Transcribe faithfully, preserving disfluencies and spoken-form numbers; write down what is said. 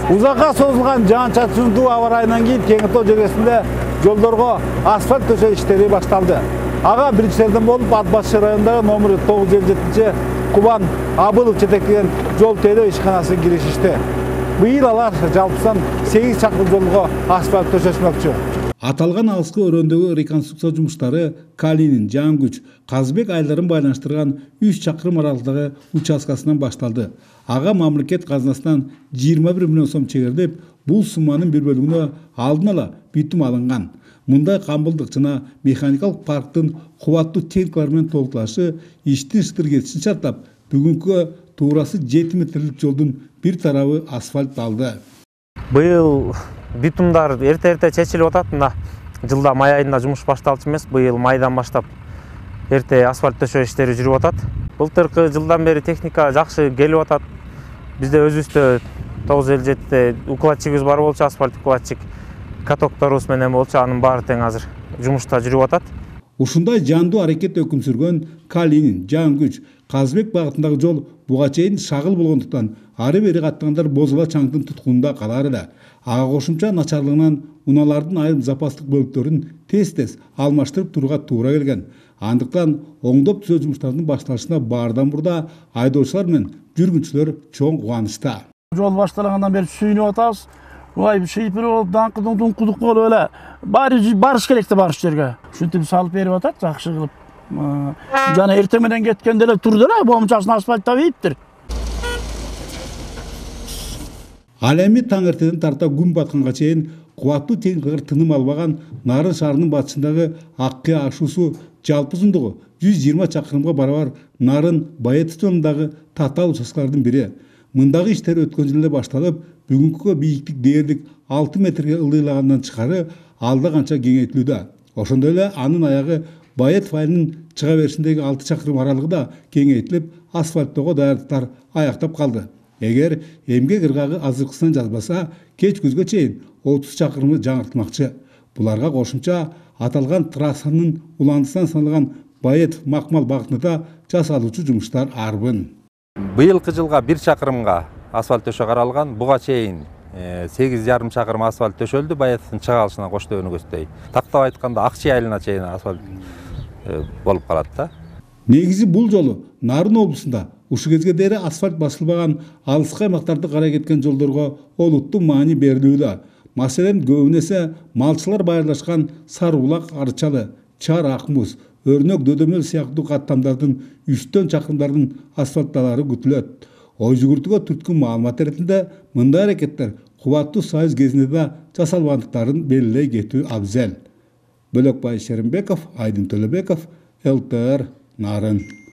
Uzakka sozulgan жаан-чачындуу аба ырайынан кийин Кеңиртоо жергесинде жолдорго асфальт төшөө иштери башталды. Ага биринчилерден болуп Ат Баш районундагы номер тогуз жүз элүү жетинчи Кубан Абылов жетектеген жол тейлөө ишканасы киришишти. Быйыл алар жалпысынан сегиз чакырым жолго асфальт төшөшмөкчү. Аталган алыскы өрөөндөгү реконструкция жумуштары Калинин, Жаңгүч, Казбек айылдарын байланыштырган үч чакырым аралыктагы участкасынан башталды. Ага мамлекет казынасынан жыйырма бир миллион сом чегерилип, бул сумманын бир бөлүгүнө алдын ала бүтүм алынган. Мындай камбылдык жана механикалык парктын кубаттуу техникалар менен толукталышы иштин ышдыр кетишин шарттап, бүгүнкү туурасы жети метрлик жолдун бир тарабы асфальтталды. Быйыл битумдар эрте-эрте чечилип атат. Мына жылда май айында жумуш башталчу эмес, быйыл майдан баштап эрте асфальт төшөө иштери жүрүп атат. Былтыркы жылдан бери техника жакшы келип атат. Бизде өзүбүздө тогуз жүз элүү жетиде укладчигибиз бар болчу, асфальт укладчик, катокторубуз менен болчу, анын баары тең азыр жумушта жүрүп атат. Ушундай жандуу аракет өкүм сүргөн Калинин, Жаңгүч, Казбек багытындагы жол буга чейин шагыл болгондуктан ары бери каттагандар бозула чаңдын туткунунда калар эле. Ага кошумча начарлыгынан унаалардын айрым запастык бөлүктөрүн тез-тез алмаштырып турууга туура келген. Андыктан оңдоп түзөө жумуштардын башталышына баардан мурда айдоочулар менен жүргүнчүлөр чоң кубанычта. Жол башталгандан бери сүйүнүп атабыз. Ой, шийпир болуп, даңкыдын дуңкудук болуп эле баары барыш керек да барыш жерге. Ушинтип салып берип атат, жакшы кылып. Жана эртең менен кеткенде эле турду эле, боомчасын асфальттап ийиптир. Ал эми таң эртеден тарта күн батканга чейин кубаттуу техникалар тыным албаган Нарын шаарынын батышындагы Аккы ашуусу жалпы узундугу жүз жыйырма чакырымга барабар Нарын Байетов жолундагы татаал участкалардын бири. Мындагы иштер өткөн жылы башталып, бүгүнкү бийиктик дээрлик алты метрге ылдыйлагандан тышкары алда канча кеңейтилүүдө. Ошондой эле анын аягы Байетов айылынын чыга беришиндеги алты чакырым аралыгы да кеңейтилип, асфальттоого даярдыктар аяктап калды. Эгер эмгек ыргагы азыркысынан жазбаса, кеч күзгө чейин отуз чакырымы жаңыртылмакчы. Буларга кошумча аталган трассанын уландысынан саналган Байетов Макмал багытында жасалуучу жумуштар арбын. Быйылкы жылга бир чакырымга асфальт төшөө каралган. Буга чейин сегиз жарым чакырым асфальт төшөлдү Байетовдун чыгалышынан Коштоо өнүгөсүдөй. Тактап айтканда Акчы айылына чейин асфальт болуп калат да. Негизи бул жолу Нарын облусунда ушул кезге дери асфальт басылбаган алыскы аймактарды карай кеткен жолдорго олуттуу маани берилүүдө. Маселен, көбүнесе малчылар байырлашкан Сарыбулак, Арчалы, Чар, Акмуз, Өрнөк, Дөдөмөл сыяктуу каттамдардын үчтөн чакырымдардын асфальтталары күтүлөт. Ой жүгүртүүгө түрткүн маалымат эретинде мындай аракеттер кубаттуу союз кезинде да жасалбагандыктарын белгилей кетүү абзел. Бөлөкбай Шеримбеков, Айдын Төлөбеков, эл тэ эр Нарын.